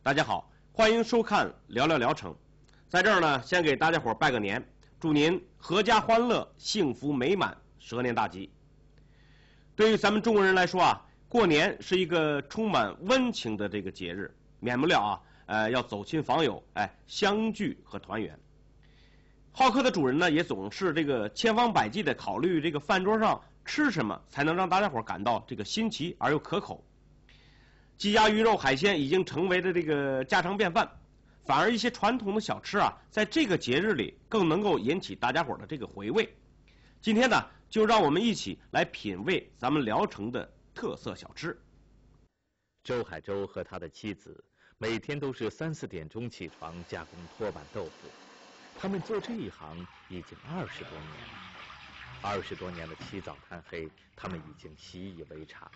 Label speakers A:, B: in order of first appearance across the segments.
A: 大家好，欢迎收看《聊聊聊城》。在这儿呢，先给大家伙拜个年，祝您阖家欢乐、幸福美满、蛇年大吉。对于咱们中国人来说啊，过年是一个充满温情的这个节日，免不了要走亲访友，相聚和团圆。好客的主人呢，也总是这个千方百计的考虑这个饭桌上吃什么才能让大家伙感到这个新奇而又可口。鸡鸭鱼肉海鲜已经成为了这个家常便饭，反而一些传统的小吃啊，在这个节日里更能够引起大家伙的这个回味。今天呢，就让我们一起来品味咱们聊城的特色小吃。
B: 周海洲和他的妻子每天都是3、4点钟起床加工脱板豆腐，他们做这一行已经20多年，20多年的起早贪黑，他们已经习以为常。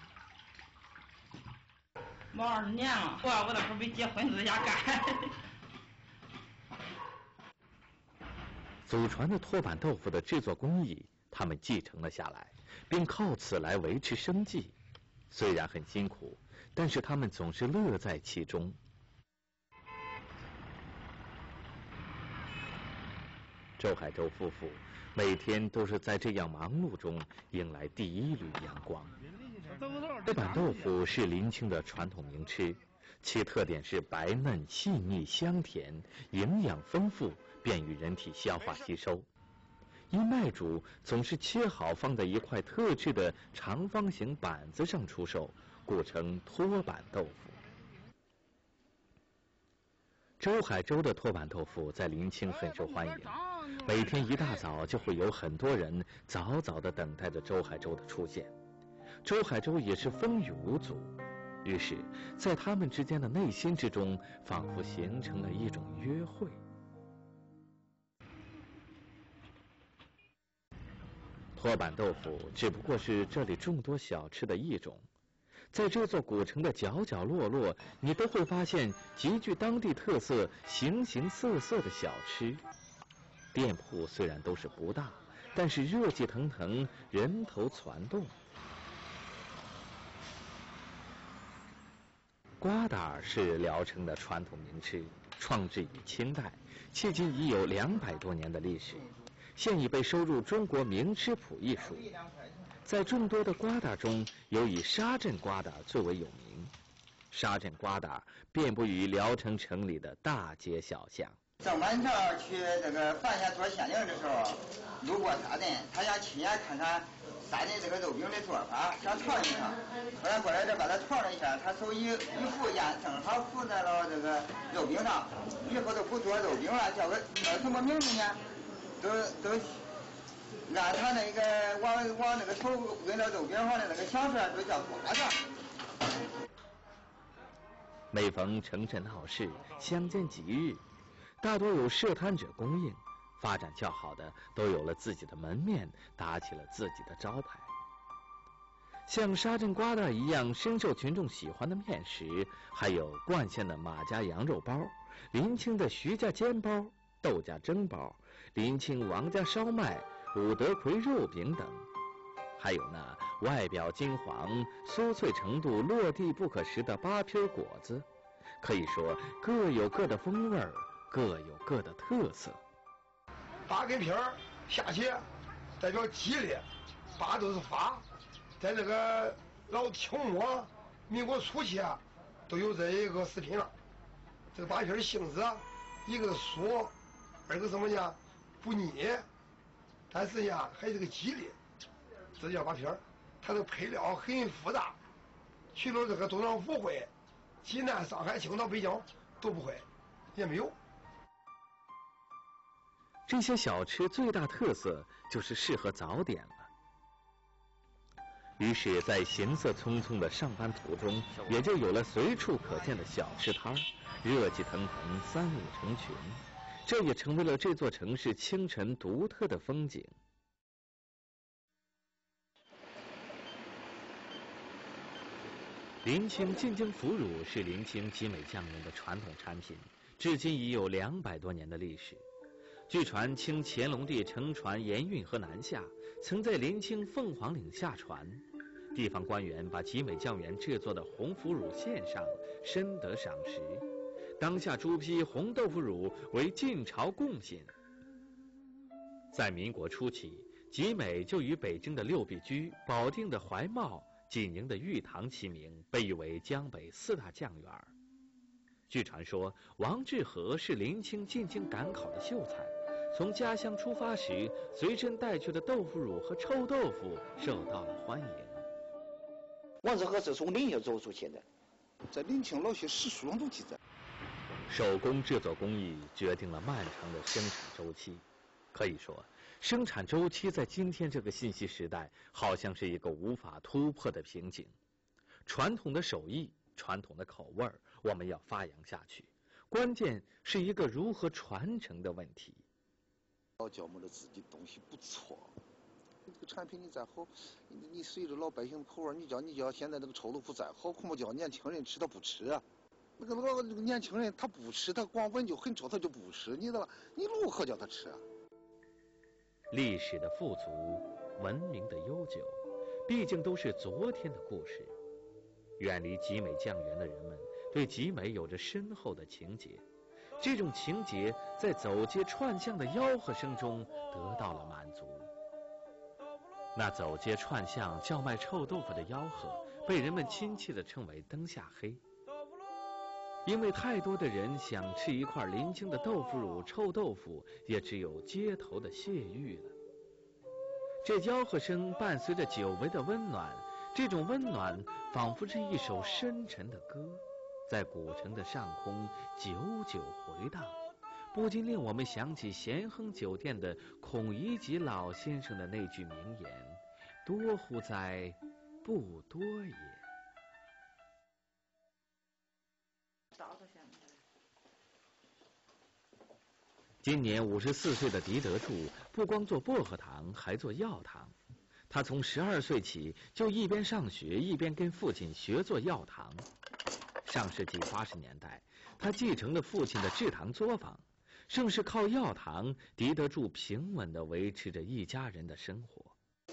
C: 忙20年了，我那时候没结婚就在家干。
B: 祖传的脱板豆腐的制作工艺，他们继承了下来，并靠此来维持生计。虽然很辛苦，但是他们总是乐在其中。周海洲夫妇每天都是在这样忙碌中迎来第一缕阳光。脱板豆腐是临清的传统名吃，其特点是白嫩、细腻、香甜，营养丰富，便于人体消化吸收。因卖主总是切好放在一块特制的长方形板子上出售，故称脱板豆腐。周海洲的脱板豆腐在临清很受欢迎，每天一大早就会有很多人早早地等待着周海洲的出现。周海洲也是风雨无阻，于是在他们之间的内心之中，仿佛形成了一种约会。脱板豆腐只不过是这里众多小吃的一种，在这座古城的角角落落，你都会发现极具当地特色、形形色色的小吃。店铺虽然都是不大，但是热气腾腾，人头攒动。瓜达是聊城的传统名吃，创制于清代，迄今已有200多年的历史，现已被收入中国名吃谱一书。在众多的瓜达中，有以沙镇瓜达最为有名。沙镇瓜达遍布于聊城城里的大街小巷。
D: 郑板桥去这个范县做县令的时候，路过沙镇，他想亲眼看看沙镇这个肉饼的做法，想尝一尝。后来过来这把他尝了一下，他手一扶烟，正好扶在了这个肉饼上，以后都不做肉饼了，叫什么名字呢？都按他那个往那个手跟着肉饼上的那个响色，都叫瓜子。
B: 每逢城镇闹市、乡间吉日，大多有设摊者供应，发展较好的都有了自己的门面，打起了自己的招牌。像沙镇瓜达一样深受群众喜欢的面食，还有冠县的马家羊肉包、临清的徐家煎包、窦家蒸包、临清王家烧麦、武德奎肉饼等，还有那外表金黄、酥脆程度落地不可食的8皮果子，可以说各有各的风味，各有各的特色。
E: 8根皮儿下去代表吉利，8都是发，在这个老清末、民国初期都有这一个食品了。这个8皮儿性质，一个酥，二个什么呢？不腻，但是呢还是个吉利，这叫8皮儿。它的配料很复杂，去了这个东方不会，济南、上海、青岛、北京都不会，也没有。
B: 这些小吃最大特色就是适合早点了。于是，在行色匆匆的上班途中，也就有了随处可见的小吃摊儿，热气腾腾，3、5成群。这也成为了这座城市清晨独特的风景。临清进京腐乳是临清集美酱园的传统产品，至今已有200多年的历史。据传，清乾隆帝乘船沿运河南下，曾在临清凤凰岭下船，地方官员把集美酱园制作的红腐乳献上，深得赏识。 当下朱批红豆腐乳为晋朝贡品。在民国初期，集美就与北京的六必居、保定的怀茂、济宁的玉堂齐名，被誉为江北4大酱园。据传说，王致和是林清进京赶考的秀才，从家乡出发时，随身带去的豆腐乳和臭豆腐受到了欢迎。
F: 王致和是从临清走出去的，在临清老些史书上都记载。
B: 手工制作工艺决定了漫长的生产周期。可以说，生产周期在今天这个信息时代，好像是一个无法突破的瓶颈。传统的手艺、传统的口味儿，我们要发扬下去，关键是一个如何传承的问题。
F: 老酵母的自己东西不错，这个产品你再好，你随着老百姓的口味，你叫现在这个臭豆腐再好，恐怕叫年轻人吃他不吃啊。那个年轻人他不吃，他光闻就很臭，他就不吃，你如何叫他吃啊？
B: 历史的富足，文明的悠久，毕竟都是昨天的故事。远离集美酱园的人们，对集美有着深厚的情结。这种情结在走街串巷的吆喝声中得到了满足。那走街串巷叫卖臭豆腐的吆喝，被人们亲切地称为灯下黑。因为太多的人想吃一块临清的豆腐乳、臭豆腐，也只有街头的谢玉了。这吆喝声伴随着久违的温暖，这种温暖仿佛是一首深沉的歌，在古城的上空久久回荡，不禁令我们想起咸亨酒店的孔乙己老先生的那句名言：多乎哉，不多也。今年54岁的狄德柱不光做薄荷糖，还做药糖。他从12岁起就一边上学一边跟父亲学做药糖。上世纪80年代，他继承了父亲的制糖作坊，正是靠药糖，狄德柱平稳地维持着一家人的生活。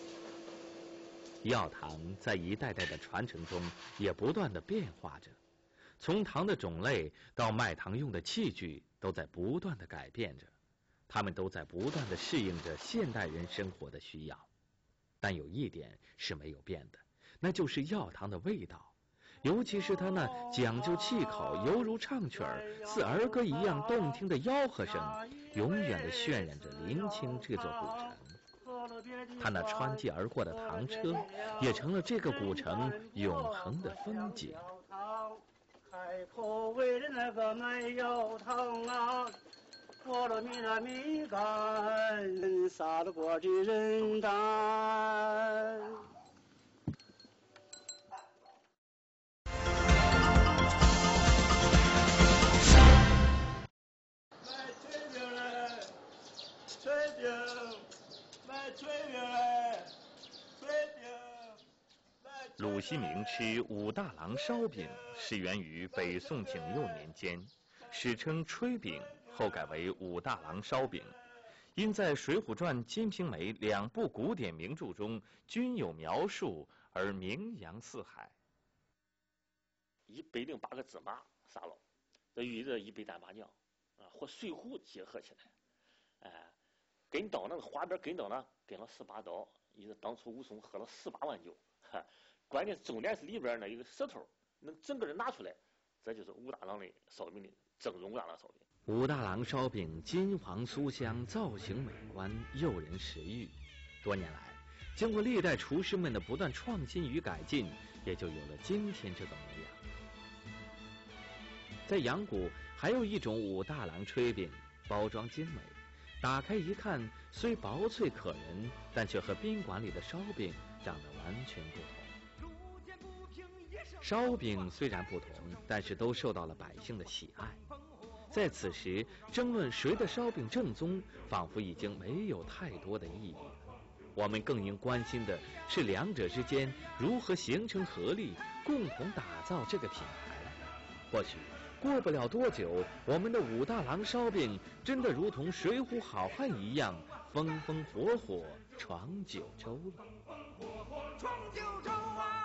B: 药糖在一代代的传承中也不断地变化着，从糖的种类到卖糖用的器具都在不断地改变着，他们都在不断地适应着现代人生活的需要。但有一点是没有变的，那就是药糖的味道，尤其是它那讲究气口、犹如唱曲儿、似儿歌一样动听的吆喝声，永远地渲染着临清这座古城。它那穿街而过的糖车，也成了这个古城永恒的风景。
G: 开口为了那个卖药糖啊，过了米那米干，撒了锅的人担。卖炊饼嘞，炊饼，卖炊饼嘞，炊饼。
B: 鲁西明吃武大郎烧饼是源于北宋景佑年间，史称炊饼，后改为武大郎烧饼，因在《水浒传》《金瓶梅》2部古典名著中均有描述而名扬四海。
H: 108个芝麻撒了，这与这1杯大麻酱啊和水浒结合起来，跟刀呢，花边跟刀呢跟了18刀，也是当初武松喝了18碗酒。关键重点是里边呢有个舌头，能整个人拿出来，这就是武大郎的烧饼的正宗武大郎烧饼。
B: 武大郎烧饼金黄酥香，造型美观，诱人食欲。多年来，经过历代厨师们的不断创新与改进，也就有了今天这个模样。在阳谷还有一种武大郎炊饼，包装精美，打开一看，虽薄脆可人，但却和宾馆里的烧饼长得完全不同。烧饼虽然不同，但是都受到了百姓的喜爱。在此时，争论谁的烧饼正宗，仿佛已经没有太多的意义了。我们更应关心的是两者之间如何形成合力，共同打造这个品牌。或许过不了多久，我们的武大郎烧饼真的如同水浒好汉一样，风风火火闯九州了。
G: 闯九州啊！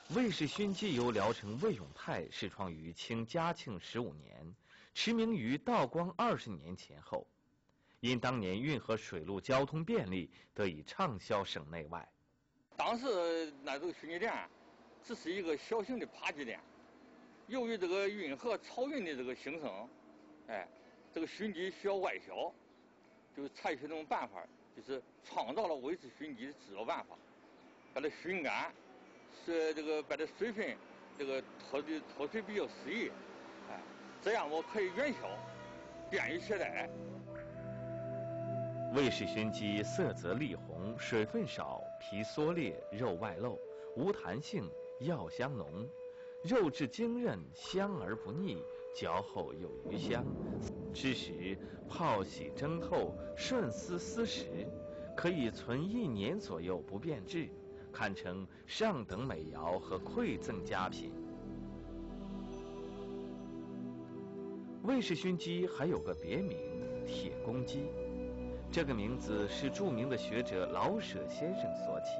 B: 魏氏熏鸡由聊城魏永泰始创于清嘉庆15年，驰名于道光20年前后。因当年运河水路交通便利，得以畅销省内外。
I: 当时那这个熏鸡店只是一个小型的扒鸡店，由于这个运河漕运的这个兴盛，这个熏鸡需要外销，就采取这种办法，就是创造了魏氏熏鸡的制作办法，把它熏干，是这个把这水分这个脱水比较适宜，这样我可以远销，便于携带。
B: 魏氏熏鸡色泽栗红，水分少，皮缩裂，肉外露，无弹性，药香浓，肉质晶韧，香而不腻，嚼后有余香。吃时泡洗蒸透，顺丝丝食，可以存1年左右不变质，堪称上等美肴和馈赠佳品。魏氏熏鸡还有个别名铁公鸡。这个名字是著名的学者老舍先生所起。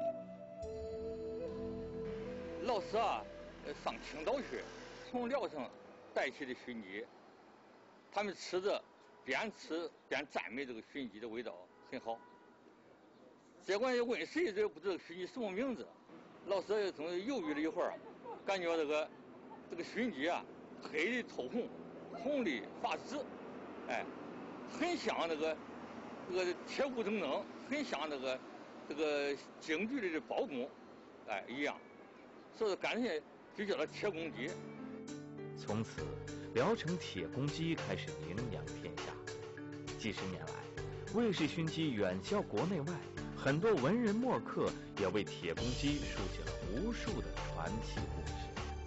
I: 老舍上青岛去，从聊城带起的熏鸡，他们吃着边吃边赞美这个熏鸡的味道很好。结果问谁这不知道熏鸡什么名字，老舍从犹豫了一会儿，感觉这个熏鸡黑的透红，红的发紫，很像这个铁骨铮铮，很像这个京剧里的包公，一样，所以干脆就叫它铁公鸡。
B: 从此，聊城铁公鸡开始名扬天下。几十年来，魏氏熏鸡远销国内外，很多文人墨客也为铁公鸡书写了无数的传奇故事。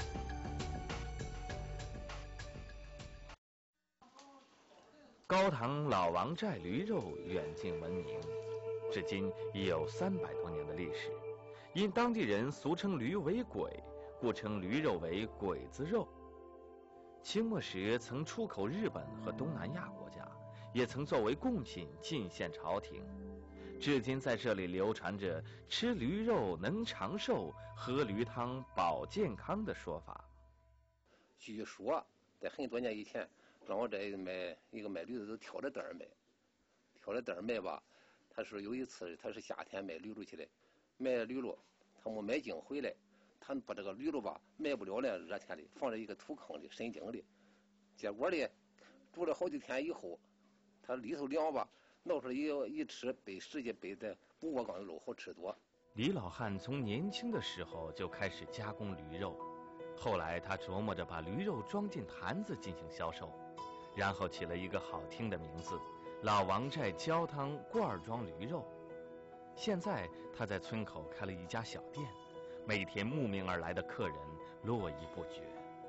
B: 高唐老王寨驴肉远近闻名，至今已有300多年的历史。因当地人俗称驴为鬼，故称驴肉为鬼子肉。清末时曾出口日本和东南亚国家，也曾作为贡品进献朝廷。至今在这里流传着吃驴肉能长寿、喝驴汤保健康的说法。
J: 据说在很多年以前，让我这卖驴子都挑着担儿卖吧。他说有一次他是夏天卖驴肉去的，卖驴肉他没卖净回来，他把这个驴肉吧卖不了了，热天里放在一个土坑里深井里，结果呢煮了好几天以后，他里头凉吧，闹出来一吃比实际比在不窝缸的肉好吃多。
B: 李老汉从年轻的时候就开始加工驴肉，后来他琢磨着把驴肉装进坛子进行销售，然后起了一个好听的名字——老王寨焦汤罐装驴肉。现在他在村口开了一家小店，每天慕名而来的客人络绎不绝。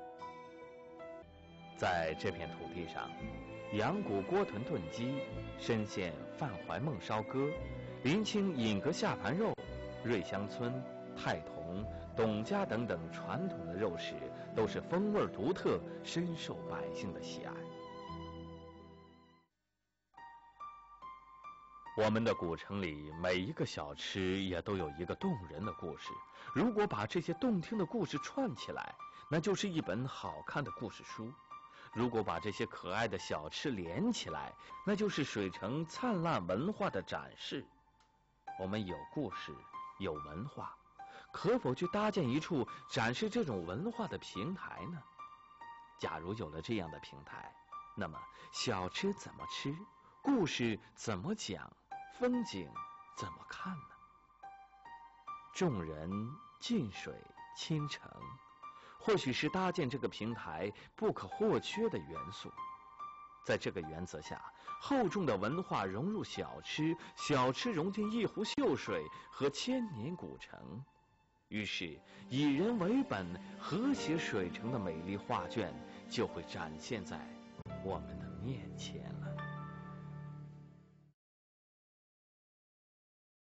B: 在这片土地上，阳谷锅豚炖鸡、深县范怀孟烧鸽、临清饮阁下盘肉、瑞香村、太同、董家等等传统的肉食都是风味独特，深受百姓的喜爱。我们的古城里每一个小吃也都有一个动人的故事，如果把这些动听的故事串起来，那就是一本好看的故事书；如果把这些可爱的小吃连起来，那就是水城灿烂文化的展示。我们有故事，有文化，可否去搭建一处展示这种文化的平台呢？假如有了这样的平台，那么小吃怎么吃，故事怎么讲，风景怎么看呢？众人、近水、亲城，或许是搭建这个平台不可或缺的元素。在这个原则下，厚重的文化融入小吃，小吃融进一湖秀水和千年古城，于是以人为本、和谐水城的美丽画卷就会展现在我们的面前了。